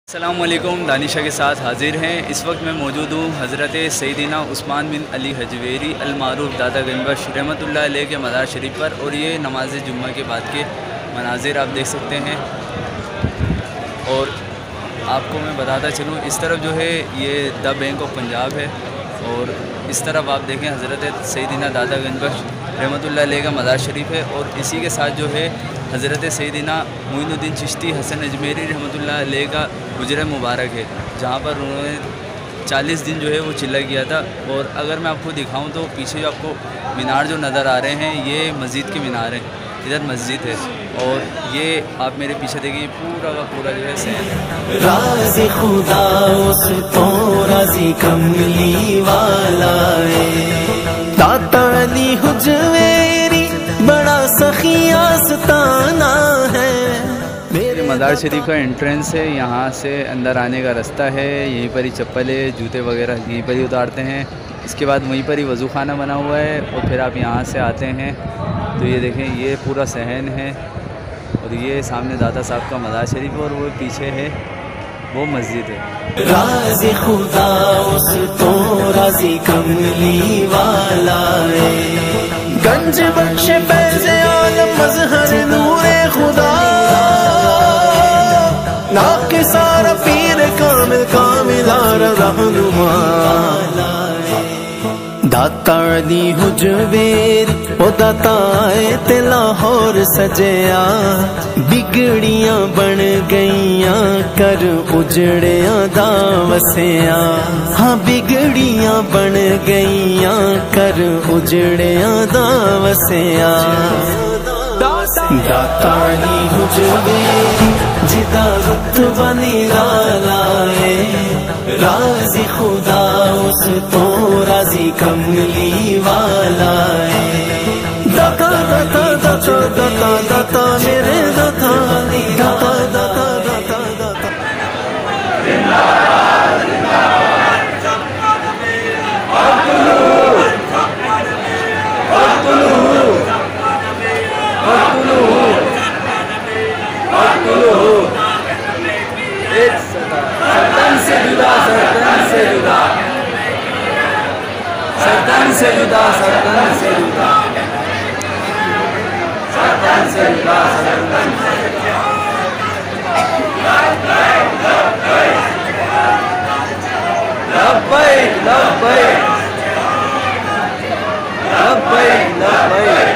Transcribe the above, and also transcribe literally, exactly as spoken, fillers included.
अस्सलामुअलैकुम, दानिशा के साथ हाजिर हैं। इस वक्त मैं मौजूद हूँ हज़रत सैयदना उस्मान बिन अली हजवेरी अल-मारूफ दादा गंजबख्श रहमतुल्लाह अलैह के मज़ार शरीफ पर, और ये नमाज जुम्मा के बाद के मनाजिर आप देख सकते हैं। और आपको मैं बताता चलूँ, इस तरफ जो है ये द बैंक ऑफ पंजाब है, और इस तरफ आप देखें हज़रत सैयदना दादा गंजबख्श रहमतुल्लाह अलैह का मज़ार शरीफ है। और इसी के साथ जो है हज़रत सैयदना मोइनुद्दीन चिश्ती हसन अजमेरी रहमतुल्लाह अलैह का हुजरा मुबारक है, जहाँ पर उन्होंने चालीस दिन जो है वो चिल्ला किया था। और अगर मैं आपको दिखाऊं तो पीछे जो आपको मीनार जो नज़र आ रहे हैं, ये मस्जिद के मीनार हैं, इधर मस्जिद है। और ये आप मेरे पीछे देखिए, पूरा का पूरा जो है सहन राज़ी खुदा उस तो राज़ी कमली वाला है। दाता अली हुजवेरी बड़ा सखिया सताना है। मेरे मज़ार शरीफ का एंट्रेंस है, यहाँ से अंदर आने का रास्ता है। यहीं पर ही चप्पलें जूते वगैरह यहीं पर ही उतारते हैं। इसके बाद वहीं पर ही वज़ू खाना बना हुआ है, और फिर आप यहाँ से आते हैं तो ये देखें, ये पूरा सहन है, और ये सामने दादा साहब का मज़ार शरीफ है, और वो पीछे है वो मस्जिद है। राज़ी खुदा उस तो राज़ी कमली वाला है। गंज बख्श पैज़े आलम मज़हर नूरे खुदा, नाके सारा पीर कामिल कामिला रहनुमा। दाता अली हुजवेरी ओ दाता ते लाहौर सजया, बिगड़ियां बन गईयां कर उजड़ियां दा वसिया। हाँ बिगड़ियां बन गईयां कर उजड़ियां दा वसिया। दाता अली हुजवेरी जिदा रुतबा निराला है। राज़ी खुदा उस तो राज़ी कमली वाला है। दाता दाता दाता दाता दाता मेरे दाता दाता दाता दाता दाता। सरतन से जुदा, सरतन से जुदा, सरतन से जुदा, सरतन से जुदा, सरतन से जुदा, सरतन से जुदा। लब्बैक लब्बैक लब्बैक लब्बैक।